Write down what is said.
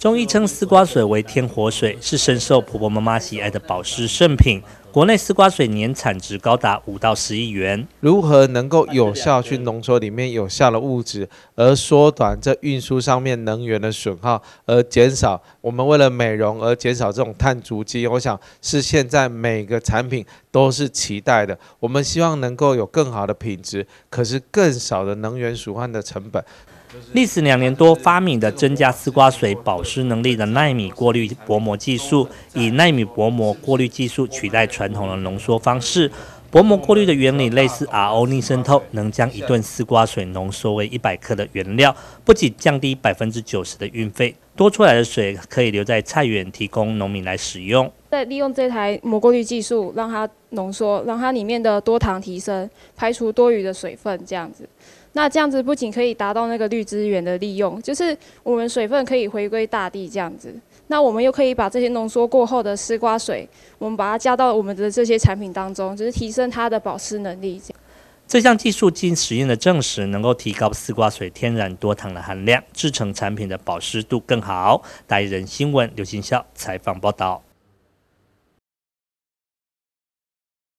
中医称丝瓜水为天活水，是深受婆婆妈妈喜爱的保湿圣品。国内丝瓜水年产值高达5到10亿元。 如何能够有效去浓缩里面有效的物质，而缩短这运输上面能源的损耗，而减少我们为了美容而减少这种碳足迹，我想是现在每个产品都是期待的。我们希望能够有更好的品质，可是更少的能源鼠患的成本。 历时2年多发明的增加丝瓜水保湿能力的奈米过滤薄膜技术，以奈米薄膜过滤技术取代传统的浓缩方式。薄膜过滤的原理类似 RO 逆渗透，能将1吨丝瓜水浓缩为100克的原料，不仅降低90%的运费，多出来的水可以留在菜园，提供农民来使用。 再利用这台膜过滤技术，让它浓缩，让它里面的多糖提升，排除多余的水分，这样子。那这样子不仅可以达到那个绿资源的利用，就是我们水分可以回归大地这样子。那我们又可以把这些浓缩过后的丝瓜水，我们把它加到我们的这些产品当中，就是提升它的保湿能力。 这项技术经实验的证实，能够提高丝瓜水天然多糖的含量，制成产品的保湿度更好。大人新闻刘金孝采访报道。